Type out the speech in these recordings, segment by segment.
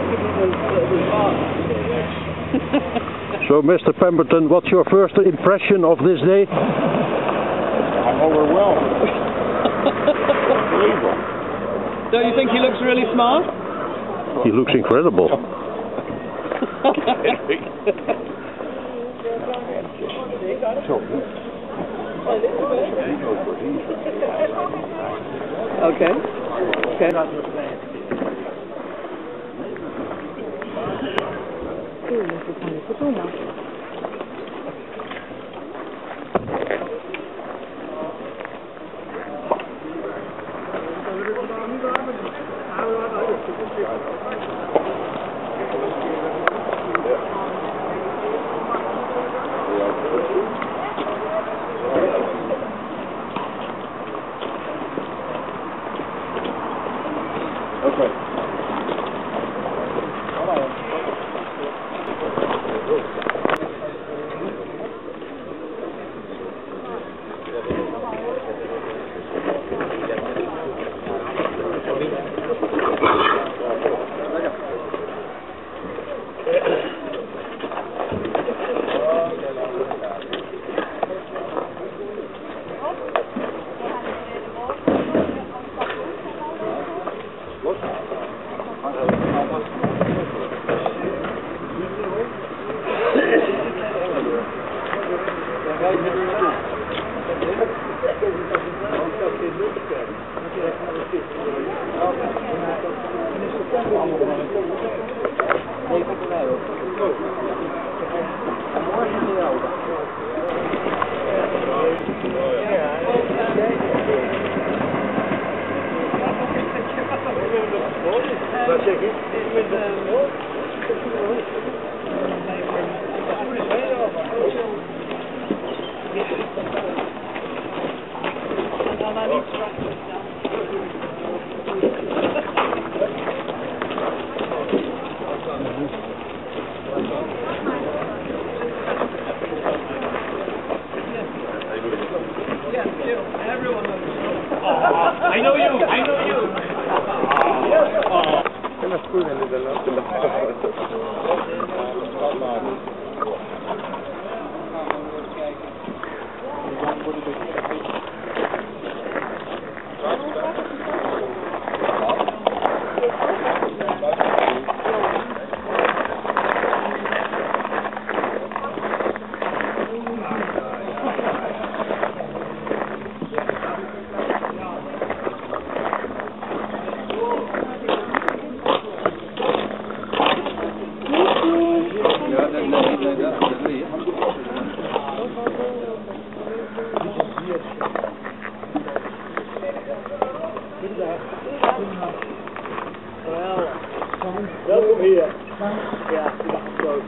So, Mr. Pemberton, what's your first impression of this day? I'm overwhelmed. Unbelievable. Don't you think he looks really smart? He looks incredible. Okay. Okay. I know you. Welkom hier. Ja, zo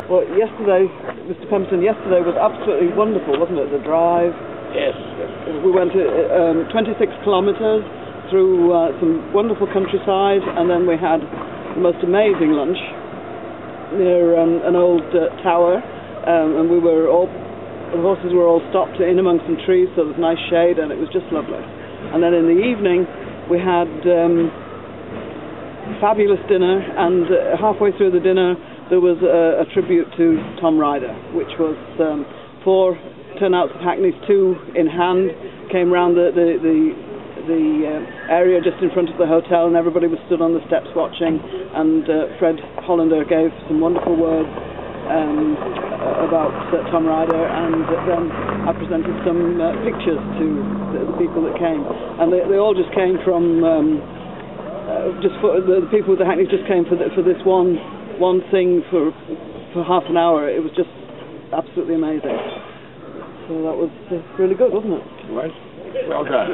Well, yesterday, Mr. Pemberton, yesterday was absolutely wonderful, wasn't it? The drive. Yes. We went 26 kilometres through some wonderful countryside, and then we had the most amazing lunch near an old tower, and the horses were all stopped in among some trees, so there was nice shade, and it was just lovely. And then in the evening, we had fabulous dinner, and halfway through the dinner, there was a tribute to Tom Ryder, which was 4 turnouts of hackneys, 2 in hand, came round the area just in front of the hotel, and everybody was stood on the steps watching, and Fred Hollander gave some wonderful words about Tom Ryder, and then I presented some pictures to the people that came, and they all just came from the people with the hackneys just came for this one thing for half an hour. It was just absolutely amazing. So that was really good, wasn't it? Well done.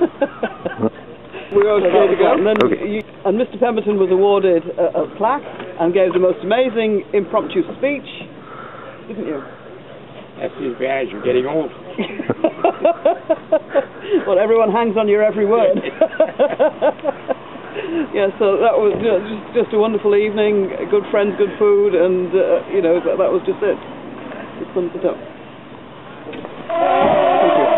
We were okay to go. And then and Mr. Pemberton was awarded a plaque and gave the most amazing impromptu speech, didn't you? That's the advantage of getting old. Well, everyone hangs on your every word. Yeah, so that was just a wonderful evening, good friends, good food, and that was just it. Just sums it up. Thank you.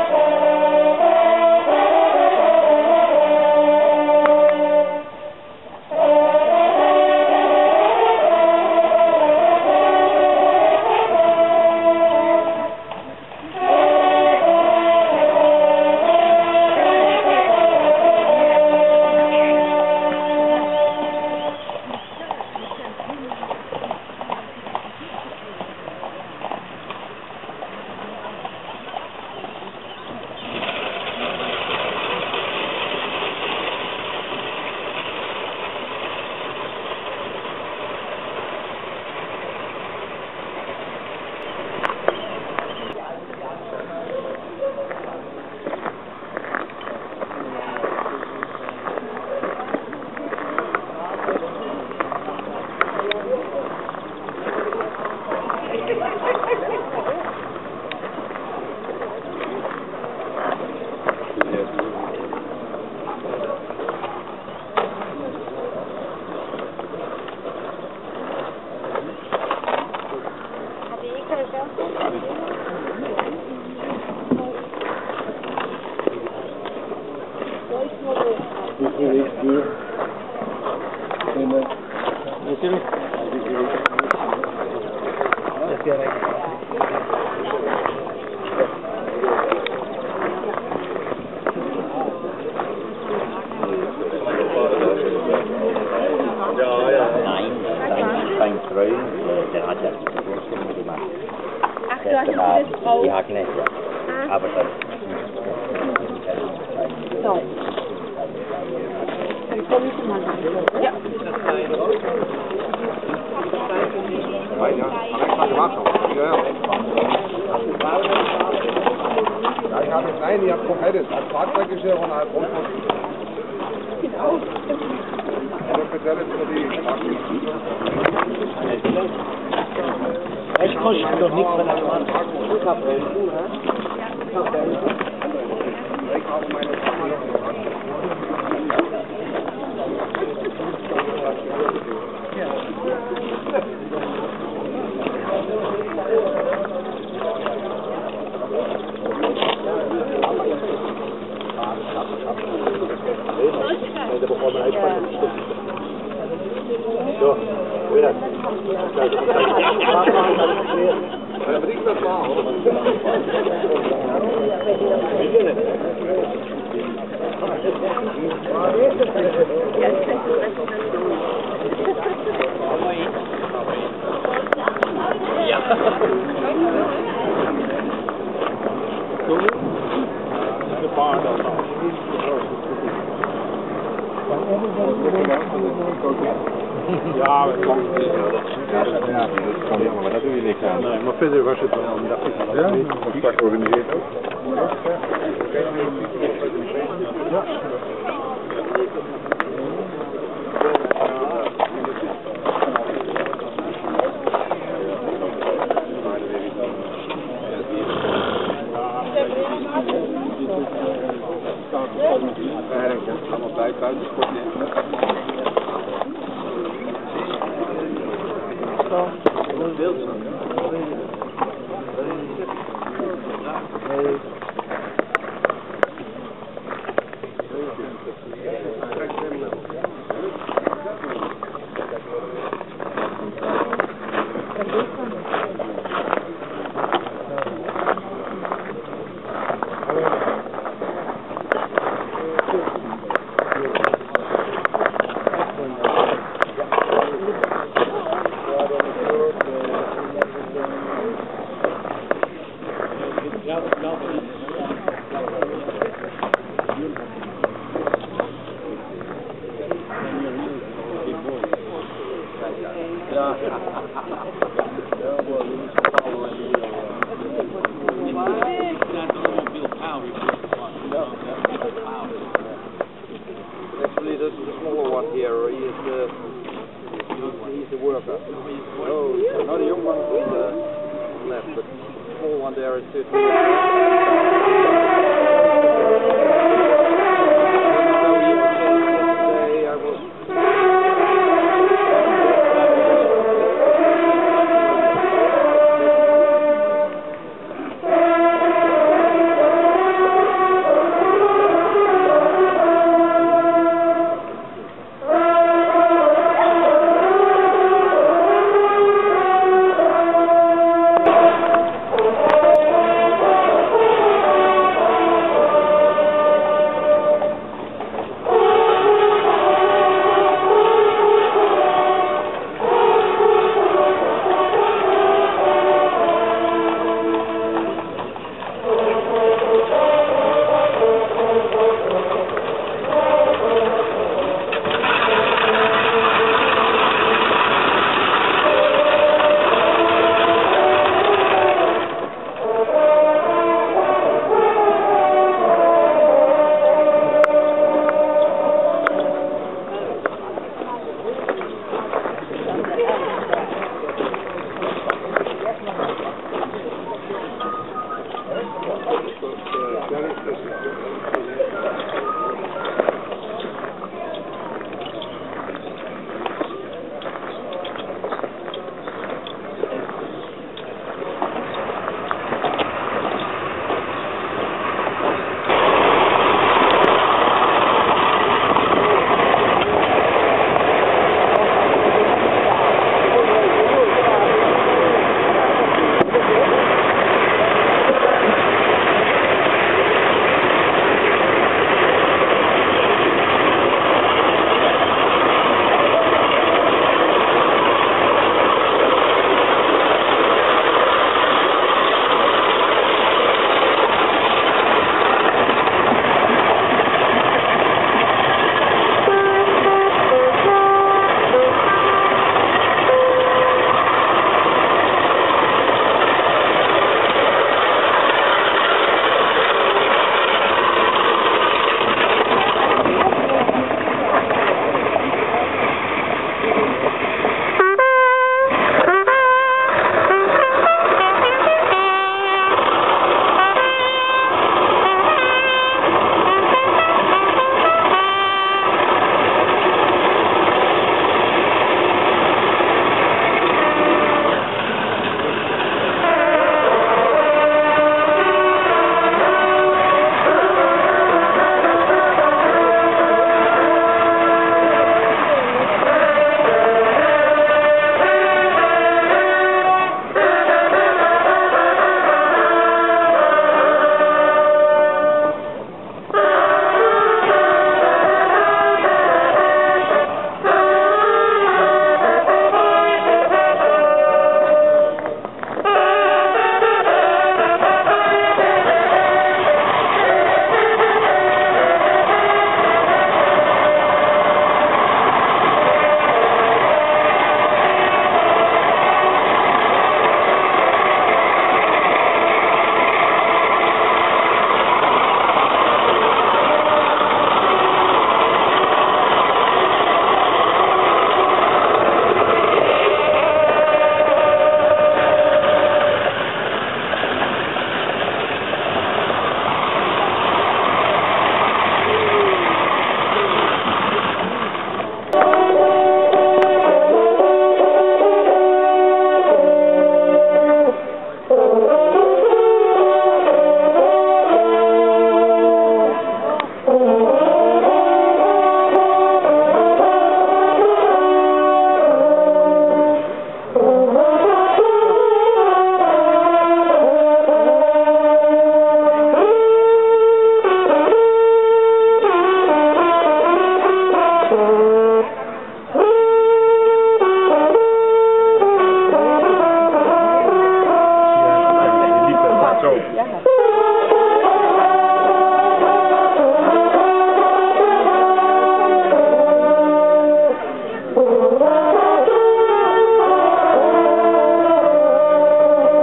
Die Hackney. Aber das. So. Dann kommen Sie mal rein. Ja. Nein, ich habe komplettes. Als Fahrzeuggeschirr und als Rundfunk. Genau. Das spezielles für die Es kostet doch nichts, wenn er macht. Ich habe Ja, dat kan niet. Ja, dat kan niet, maar dat doe je niks aan. Nee, maar verder was het wel een dag. Ja, een start organiseert ook. Ja. uit buitensport in. Beeld zo. Actually, the smaller one here, he's the worker. No, not the young one on the left, but the small one there is 30 Zo.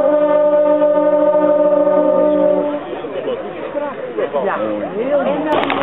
Ja, heel